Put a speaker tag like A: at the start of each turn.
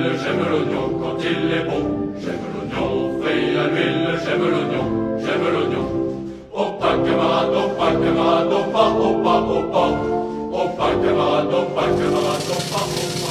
A: j'aime l'oignon quand il est bon. J'aime l'oignon frit à l'huile, j'aime l'oignon, j'aime l'oignon. Au pas camarade, au pas camarade, au pas, au pas, au pas. Au pas camarade, au pas camarade, au pas, au pas.